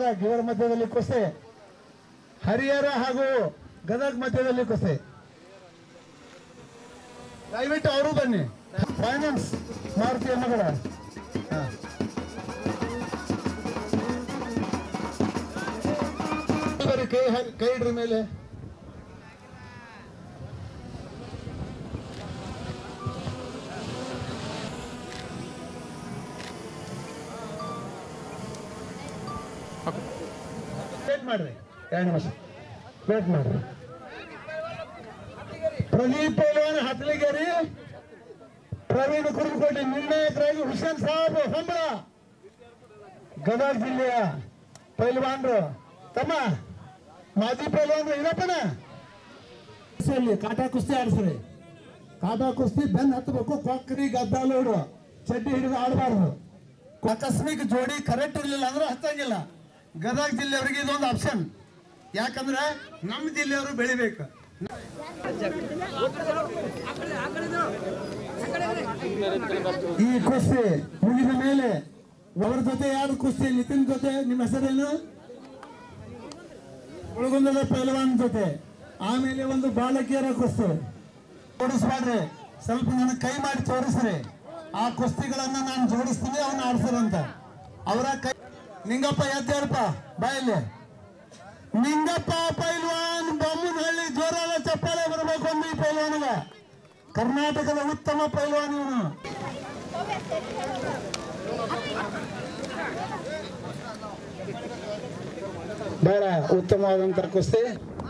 ಗದಗ ಇವರ ಮಧ್ಯದಲ್ಲಿ ಕುಸ್ತಿ, ಹರಿಹರ ಹಾಗೂ ಗದಗ ಮಧ್ಯದಲ್ಲಿ ಕುಸ್ತಿ. ದಯವಿಟ್ಟು ಅವರು ಬನ್ನಿ. ಫೈನಾನ್ಸ್ ಮಾರುತಿ ಮಗಳ ಕೈ ಇಡ್ರಿ ಮೇಲೆ. ವೇಟ್ ಮಾಡ್ರಿ, 2 ನಿಮಿಷ ವೇಟ್ ಮಾಡ್ರಿ. ಪ್ರದೀಪ್ ಪೈಲ್ವಾನ್ ಹತ್ಲಿಗೇರಿ, ಪ್ರವೀಣ್ ಕುರುಕೋಟೆ ನಿರ್ಣಾಯಕರಾಗಿ ಹುಸೇನ್ ಸಾಬ್ ಹೊಂಬಳ ಗದಗ ಜಿಲ್ಲೆಯ ಪೈಲ್ವಾನ್ರು. ತಮ್ಮ ಮಾಜಿ ಪೈಲ್ವಾನ್ರು ಇರಪ್ಪನ ಕಾಟಾ ಕುಸ್ತಿ ಆಡಿಸ್ರಿ. ಕಾಟಾ ಕುಸ್ತಿ ಬೆನ್ ಹತ್ತಬೇಕು, ಕೊಕ್ಕರಿ ಗದ್ದಾಲೋಡು ಚಡ್ಡಿ ಹಿಡಿದು ಆಡಬಾರ್ದು. ಆಕಸ್ಮಿಕ ಜೋಡಿ ಕರೆಕ್ಟ್ ಇರಲಿಲ್ಲ ಅಂದ್ರೆ ಹತ್ತಂಗಿಲ್ಲ. ಗದಗ ಜಿಲ್ಲೆಯವರಿಗೆ ಇದೊಂದು ಆಪ್ಷನ್, ಯಾಕಂದ್ರೆ ನಮ್ಮ ಜಿಲ್ಲೆಯವರು ಬೆಳಿಬೇಕು. ಈ ಕುಸ್ತಿ ಮುಗಿದ ಮೇಲೆ ಅವರ ಜೊತೆ ಯಾರು ಕುಸ್ತಿ? ನಿತಿನ್ ಜೊತೆ ನಿಮ್ಮ ಹೆಸರೇನು? ಉಳಗುಂದದ ಪೈಲ್ವಾನ್ ಜೊತೆ. ಆಮೇಲೆ ಒಂದು ಬಾಲಕಿಯರ ಕುಸ್ತಿ. ಜೋಡಿಸ್ಬಾಡ್ರಿ, ಸ್ವಲ್ಪ ನನಗೆ ಕೈ ಮಾಡಿ ತೋರಿಸ್ರಿ. ಆ ಕುಸ್ತಿಗಳನ್ನ ನಾನು ಜೋಡಿಸ್ತೀನಿ, ಅವನ್ನ ಆಡ್ಸರಂತ. ಅವರ ಕೈ ನಿಂಗಪ್ಪ ಎದ್ದಾರಪ್ಪ ಬಾಯಲ್ಲಿ. ನಿಂಗಪ್ಪ ಪೈಲ್ವಾನ್ ಬೊಮ್ಮನಹಳ್ಳಿ, ಜೋರಾದ ಚಪ್ಪಾಳೆ ಬರಬೇಕು ಒಂದು ಈ ಪೈಲ್ವಾನ್ಗ. ಕರ್ನಾಟಕದ ಉತ್ತಮ ಪೈಲ್ವಾನ್ ಇವನು. ಬಹಳ ಉತ್ತಮವಾದಂತ ಕುಸ್ತಿ.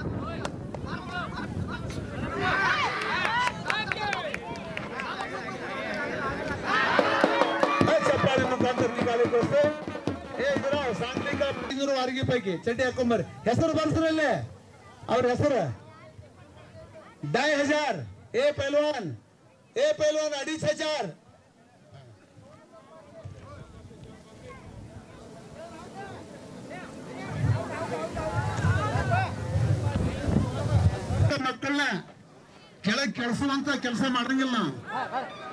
ಚಪ್ಪಾಳೆ ಮುಖಾಂತರ ನಿಗಾಲಿ ಕುಸ್ತಿ. ಸಾಂಗ್ಲಿಕ 500 ವಾರಿಗೆ ಪೈಕಿ ಚಡ್ಡಿ ಹಾಕೊಂಬರ್ರಿ. ಹೆಸರು ಬರ್ಸ್ರಲ್ಲಿ ಅವ್ರ ಹೆಸರು 2500. ए पहलवान 2500. ಮಕ್ಕಳನ್ನ ಕೆಳಗೆ ಕೆಳಸುವಂತ ಕೆಲಸ ಮಾಡಂಗಿಲ್ಲ ನಾವು.